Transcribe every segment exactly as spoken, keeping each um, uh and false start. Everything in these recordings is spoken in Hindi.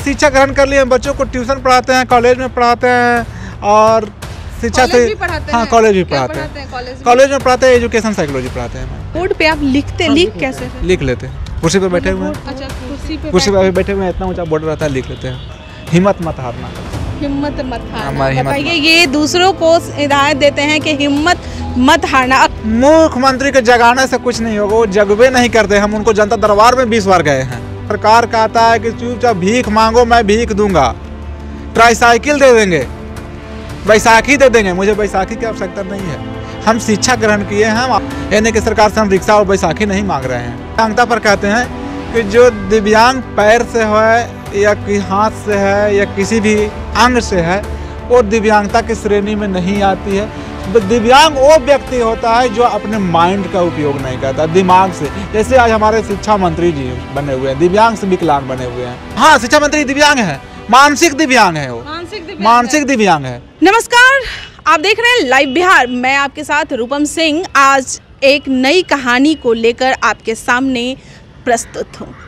शिक्षा ग्रहण कर लिए, बच्चों को ट्यूशन पढ़ाते हैं, कॉलेज में पढ़ाते हैं और शिक्षा से हाँ कॉलेज भी पढ़ाते हैं, कॉलेज में पढ़ाते हैं, एजुकेशन साइकोलॉजी पढ़ाते हैं। बोर्ड पे आप लिखते लिख कैसे लिख लेते हैं, कुर्सी पे बैठे हुए हैं। अच्छा, कुर्सी पे कुर्सी पे अभी बैठे हुए हैं, इतना ऊंचा बॉर्डर रहता है, लिख लेते हैं। हिम्मत मत हारना, हिम्मत मत हारना। हमारी हिम्मत बताइए, ये दूसरों को हिदायत देते हैं कि हिम्मत मत हारना। मुख्यमंत्री के जगाने से कुछ नहीं होगा, वो जगबे नहीं करते। हम उनको जनता दरबार में बीस बार गए हैं। सरकार कहता है कि चुपचाप भीख मांगो, मैं भीख दूंगा, ट्राईसाइकिल दे देंगे, बैसाखी दे देंगे। मुझे बैसाखी की आवश्यकता नहीं है। हम शिक्षा ग्रहण किए हैं, हम यानी कि सरकार से हम रिक्शा और बैसाखी नहीं मांग रहे हैं। दिव्यांगता पर कहते हैं कि जो दिव्यांग पैर से है या कि हाथ से है या किसी भी अंग से है, वो दिव्यांगता की श्रेणी में नहीं आती है। दिव्यांग वो व्यक्ति होता है जो अपने माइंड का उपयोग नहीं करता, दिमाग से। जैसे आज हमारे शिक्षा मंत्री जी बने हुए हैं, दिव्यांग से विकलांग बने हुए हैं। हाँ, शिक्षा मंत्री दिव्यांग है, मानसिक दिव्यांग है, वो मानसिक दिव्यांग है। नमस्कार, आप देख रहे हैं लाइव बिहार। मैं आपके साथ रूपम सिंह आज एक नई कहानी को लेकर आपके सामने प्रस्तुत हूँ।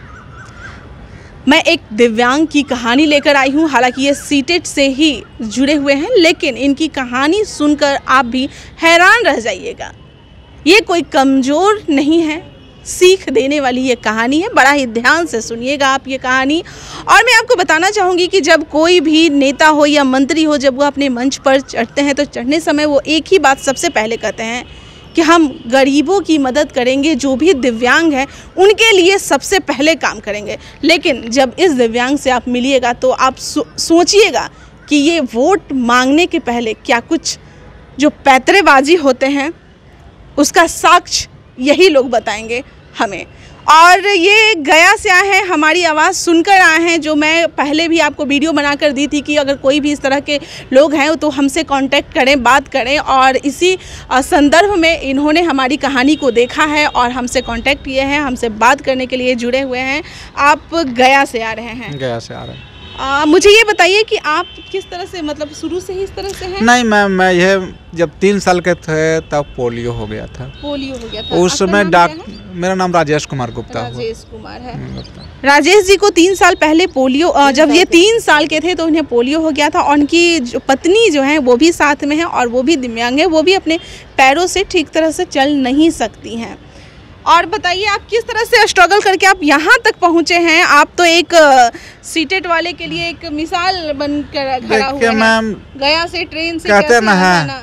मैं एक दिव्यांग की कहानी लेकर आई हूँ। हालांकि ये सीटेट से ही जुड़े हुए हैं, लेकिन इनकी कहानी सुनकर आप भी हैरान रह जाइएगा। ये कोई कमज़ोर नहीं है, सीख देने वाली ये कहानी है। बड़ा ही ध्यान से सुनिएगा आप ये कहानी। और मैं आपको बताना चाहूँगी कि जब कोई भी नेता हो या मंत्री हो, जब वो अपने मंच पर चढ़ते हैं तो चढ़ने समय वो एक ही बात सबसे पहले कहते हैं कि हम गरीबों की मदद करेंगे, जो भी दिव्यांग है उनके लिए सबसे पहले काम करेंगे। लेकिन जब इस दिव्यांग से आप मिलिएगा तो आप सो, सोचिएगा कि ये वोट मांगने के पहले क्या कुछ जो पैतरेबाजी होते हैं उसका साक्ष्य यही लोग बताएंगे हमें। और ये गया से आए हैं, हमारी आवाज़ सुनकर आए हैं। जो मैं पहले भी आपको वीडियो बनाकर दी थी कि अगर कोई भी इस तरह के लोग हैं तो हमसे कांटेक्ट करें, बात करें। और इसी संदर्भ में इन्होंने हमारी कहानी को देखा है और हमसे कांटेक्ट किए हैं, हमसे बात करने के लिए जुड़े हुए हैं। आप गया से आ रहे हैं? गया से आ रहे हैं। आ, मुझे ये बताइए कि आप किस तरह से, मतलब शुरू से ही इस तरह से हैं? नहीं मैम, मैं यह जब तीन साल के थे तब पोलियो हो गया था। पोलियो हो गया था उस समय डॉक्टर, मेरा नाम राजेश कुमार गुप्ता हुआ। राजेश कुमार है। राजेश जी को तीन साल पहले पोलियो, जब ये तीन साल के थे तो उन्हें पोलियो हो गया था। और उनकी जो पत्नी जो है वो भी साथ में है और वो भी दिव्यांग है, वो भी अपने पैरों से ठीक तरह से चल नहीं सकती हैं। और बताइए, आप किस तरह से स्ट्रगल करके आप यहाँ तक पहुँचे हैं? आप तो एक सीटेट वाले के लिए एक मिसाल बनकर खड़ा हुए हैं। मैम, गया से ट्रेन से कहते ना है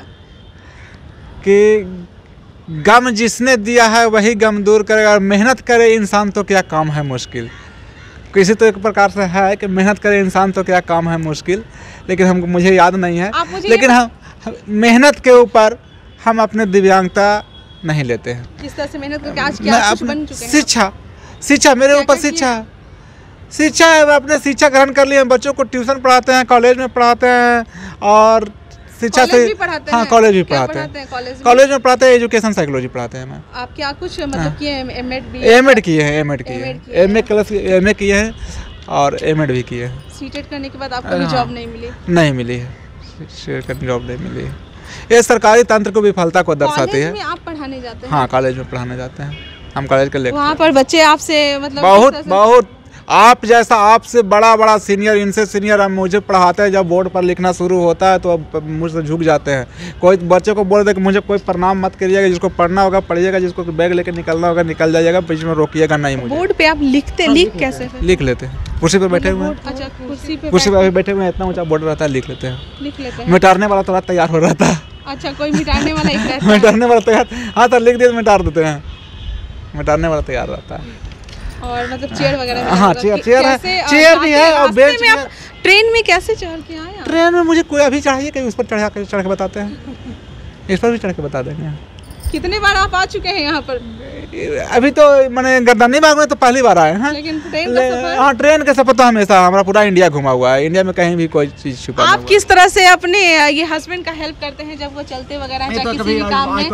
कि गम जिसने दिया है वही गम दूर करेगा। और मेहनत करे इंसान तो क्या काम है मुश्किल। किसी तो एक प्रकार से है कि मेहनत करे इंसान तो क्या काम है मुश्किल, लेकिन हमको मुझे याद नहीं है। लेकिन हम मेहनत के ऊपर हम अपने दिव्यांगता नहीं लेते हैं। किस तरह से मेहनत करके आज क्या कुछ बन चुके हैं? शिक्षा शिक्षा मेरे ऊपर शिक्षा शिक्षा है। अपने शिक्षा ग्रहण कर लिए, बच्चों को ट्यूशन पढ़ाते हैं, कॉलेज में पढ़ाते हैं और शिक्षा से हाँ कॉलेज भी पढ़ाते हैं, कॉलेज में पढ़ाते हैं, एजुकेशन साइकोलॉजी पढ़ाते हैं। मैं आप क्या कुछ मतलब किए हैं? एमएड भी एमएड किए हैं, एमएड किए हैं, एमए क्लास एमए किए हैं और एमएड भी किए हैं। सीटेट करने के बाद आपको भी जॉब नहीं मिली? नहीं मिली है, सीटेट करने जॉब नहीं मिली है। ये सरकारी तंत्र को विफलता को दर्शाती है। कॉलेज में आप पढ़ाने जाते हैं? हाँ, कॉलेज में पढ़ाने जाते हैं हम, कॉलेज के लेक्चर। वहाँ पर बच्चे आपसे मतलब बहुत बहुत आप जैसा, आपसे बड़ा बड़ा सीनियर, इनसे सीनियर हम मुझे पढ़ाते हैं। जब बोर्ड पर लिखना शुरू होता है तो अब मुझसे झुक जाते हैं। कोई बच्चे को बोल दे कि मुझे कोई प्रणाम मत करिएगा, जिसको पढ़ना होगा पढ़िएगा, जिसको बैग लेकर निकलना होगा निकल जाइएगा, बीच में रोकिएगा नहीं मुझे। बोर्ड पे आप लिखते लिख कैसे? लिख लेते हैं, कुर्सी पे बैठे हुए हैं। अच्छा, कुर्सी पे कुर्सी पे अभी बैठे हुए हैं, इतना ऊंचा बॉर्डर रहता है, लिख लेते हैं। लिख लेते हैं। मिटाने वाला थोड़ा तैयार हो रहा था। अच्छा, कोई मिटाने वाला एक रहता है। मिटाने वाला तैयार, हाँ तो लिख दिया मिटा देते हैं। मिटाने वाला तैयार रहता है। और मतलब चेयर वगैरह? हाँ, चेयर चेयर है, चेयर भी है और बेंच भी है। ट्रेन में कैसे चढ़ के आए? ट्रेन में मुझे कोई अभी चाहिए कि उस पर चढ़ा के चढ़ के बताते हैं, इस पर भी चढ़ के बता देंगे। कितने बार आप आ चुके हैं यहाँ पर? अभी तो मैंने गर्दनी बाग में तो पहली बार आए हैं। लेकिन ट्रेन का सफर? हाँ, ट्रेन का सफर तो हमेशा हमारा पूरा इंडिया घुमा हुआ है। इंडिया में कहीं भी कोई चीज़ छुपा नहीं हुआ। आप किस तरह से अपने ये हस्बैंड का हेल्प करते हैं जब वो चलते वगैरह हैं किसी भी काम में?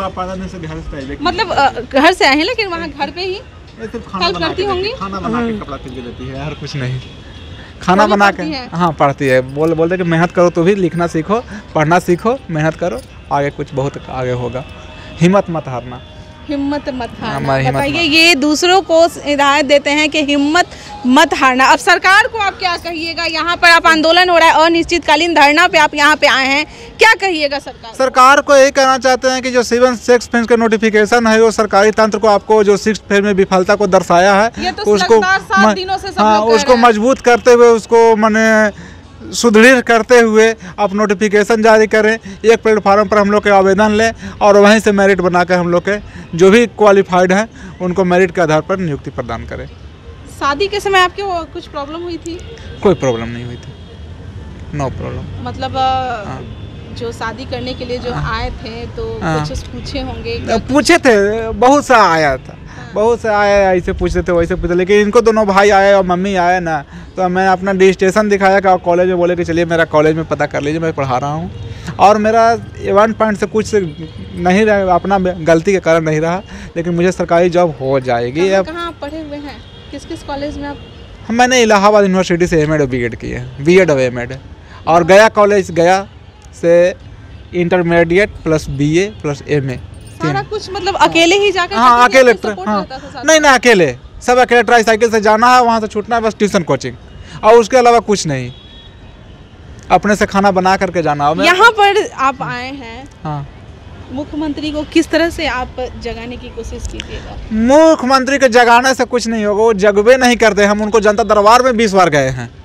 मतलब घर से आए हैं लेकिन वहाँ घर पे ही हेल्प करती होंगी? खाना बना के कपड़ा खींच देती है, हर कुछ नहीं, खाना बना के। हाँ, पढ़ती है। बोल बोलते कि मेहनत करो तो भी, लिखना सीखो, पढ़ना सीखो, मेहनत करो, आगे कुछ बहुत आगे होगा। हिम्मत मत हारना। हिम्मत मत हारना। हमारी हिम्मत बताइए, ये दूसरों को हिदायत देते हैं कि हिम्मत मत हारना। अब सरकार को आप क्या कहिएगा? यहाँ पर आप आंदोलन हो रहा है, अनिश्चितकालीन धरना पे आप यहाँ पे आए हैं, क्या कहिएगा सरकार? सरकार को यही कहना चाहते हैं कि जो सेवन सिक्स फेज का नोटिफिकेशन है वो सरकारी तंत्र को आपको जो सिक्स फेज में विफलता को दर्शाया है, ये तो उसको लगातार सात दिनों से सब हाँ लोग कह उसको रहे हैं। मजबूत करते हुए, उसको माने सुदृढ़ करते हुए आप नोटिफिकेशन जारी करें। एक प्लेटफार्म पर हम लोग के आवेदन लें और वहीं से मेरिट बनाकर हम लोग के जो भी क्वालिफाइड हैं उनको मेरिट के आधार पर नियुक्ति प्रदान करें। शादी के समय आपके वो कुछ प्रॉब्लम हुई थी? कोई प्रॉब्लम नहीं हुई थी, नो प्रॉब्लम। मतलब अ, जो शादी करने के लिए जो आए थे तो हाँ। कुछ पूछे होंगे? क्या- पूछे थे, बहुत सा आया था, बहुत से आए, ऐसे पूछते थे वैसे पूछते, लेकिन इनको दोनों भाई आए और मम्मी आए ना, तो मैं अपना रजिस्ट्रेशन दिखाया कि कॉलेज में, बोले कि चलिए मेरा कॉलेज में पता कर लीजिए, मैं पढ़ा रहा हूँ और मेरा वन पॉइंट से कुछ नहीं रहा, अपना गलती के कारण नहीं रहा, लेकिन मुझे सरकारी जॉब हो जाएगी। कहाँ अब कहाँ आप पढ़े हुए हैं? किस किस कॉलेज में आप? मैंने इलाहाबाद यूनिवर्सिटी से एम एड और बी एड की है, बी एड और एम एड, और गया कॉलेज गया से intermediate plus B A plus M A. सारा कुछ मतलब अकेले ही जाकर? हाँ करते अकेले, हैं, कोई support हाँ रहता था साथ नहीं ना अकेले, सब अकेले, ट्राई साइकिल से जाना है, वहाँ से छूटना है, बस ट्यूशन कोचिंग और उसके अलावा कुछ नहीं, अपने से खाना बना करके जाना है। यहाँ पर आप आए हैं, हाँ, मुख्यमंत्री को किस तरह से आप जगाने की कोशिश कीजिएगा? मुख्यमंत्री के जगाने से कुछ नहीं होगा, वो जगबे नहीं करते। हम उनको जनता दरबार में बीस बार गए हैं,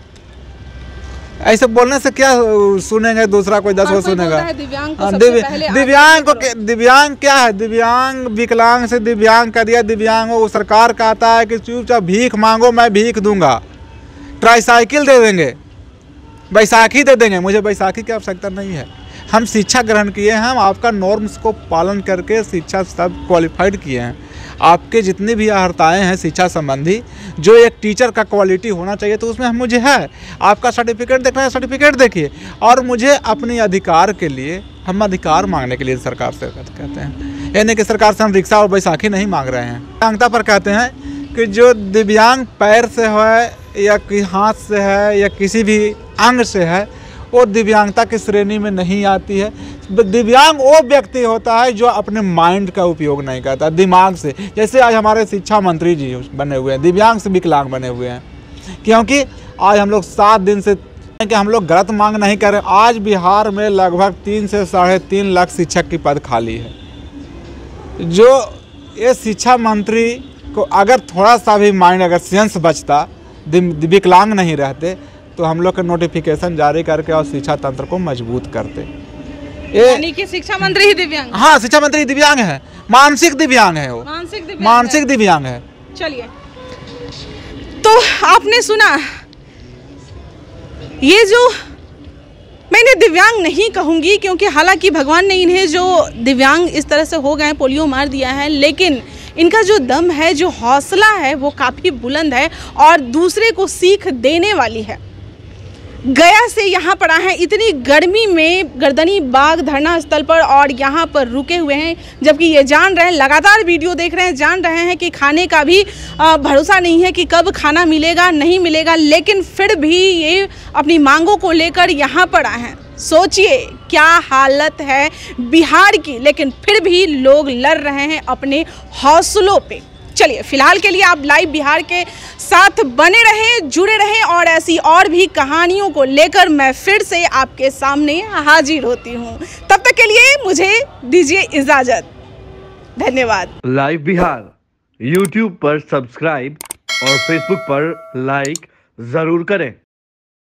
ऐसे बोलने से क्या सुनेंगे, दूसरा कोई दस और वो कोई सुनेगा। बोलता है दिव्यांग को हाँ, सबसे दिव्य- पहले दिव्यांग को आगे क्या- दिव्यांग क्या है? दिव्यांग विकलांग से दिव्यांग कर दिया। दिव्यांग वो सरकार कहता है कि चुपचाप भीख मांगो, मैं भीख दूंगा, ट्राईसाइकिल दे देंगे, बैसाखी दे देंगे। मुझे बैसाखी की आवश्यकता नहीं है। हम शिक्षा ग्रहण किए हैं, हम आपका नॉर्म्स को पालन करके शिक्षा सब क्वालिफाइड किए हैं। आपके जितनी भी अर्हताएँ हैं शिक्षा संबंधी, जो एक टीचर का क्वालिटी होना चाहिए, तो उसमें हम मुझे है। आपका सर्टिफिकेट देखना है, सर्टिफिकेट देखिए। और मुझे अपने अधिकार के लिए, हम अधिकार मांगने के लिए सरकार से कहते हैं, यानी कि सरकार से हम रिक्शा और बैसाखी नहीं मांग रहे हैं। दिव्यांगता पर कहते हैं कि जो दिव्यांग पैर से है या कि हाथ से है या किसी भी अंग से है, वो दिव्यांगता की श्रेणी में नहीं आती है। दिव्यांग वो व्यक्ति होता है जो अपने माइंड का उपयोग नहीं करता, दिमाग से। जैसे आज हमारे शिक्षा मंत्री जी बने हुए हैं, दिव्यांग से विकलांग बने हुए हैं, क्योंकि आज हम लोग सात दिन से कि हम लोग गलत मांग नहीं कर रहे। आज बिहार में लगभग तीन से साढ़े तीन लाख शिक्षक की पद खाली है। जो ये शिक्षा मंत्री को अगर थोड़ा सा भी माइंड, अगर सेंस बचता, विकलांग नहीं रहते, तो हम लोग के नोटिफिकेशन जारी करके और शिक्षा तंत्र को मजबूत करते। यानी कि शिक्षा मंत्री ही दिव्यांग? हाँ, शिक्षा मंत्री दिव्यांग है, मानसिक दिव्यांग है वो, मानसिक दिव्यांग मानसिक दिव्यांग है। चलिए, तो आपने सुना, ये जो मैं इन्हें दिव्यांग नहीं कहूँगी, क्योंकि हालांकि भगवान ने इन्हें जो दिव्यांग इस तरह से हो गए, पोलियो मार दिया है, लेकिन इनका जो दम है, जो हौसला है, वो काफ़ी बुलंद है और दूसरे को सीख देने वाली है। गया से यहाँ पर आए हैं इतनी गर्मी में, गर्दनी बाग धरना स्थल पर, और यहाँ पर रुके हुए हैं, जबकि ये जान रहे हैं, लगातार वीडियो देख रहे हैं, जान रहे हैं कि खाने का भी भरोसा नहीं है कि कब खाना मिलेगा नहीं मिलेगा, लेकिन फिर भी ये अपनी मांगों को लेकर यहाँ पर आए हैं। सोचिए क्या हालत है बिहार की, लेकिन फिर भी लोग लड़ रहे हैं अपने हौसलों पे। चलिए, फिलहाल के लिए आप लाइव बिहार के साथ बने रहें, जुड़े रहें, और ऐसी और भी कहानियों को लेकर मैं फिर से आपके सामने हाजिर होती हूँ। तब तक के लिए मुझे दीजिए इजाज़त। धन्यवाद। लाइव बिहार यूट्यूब पर सब्सक्राइब और फेसबुक पर लाइक ज़रूर करें।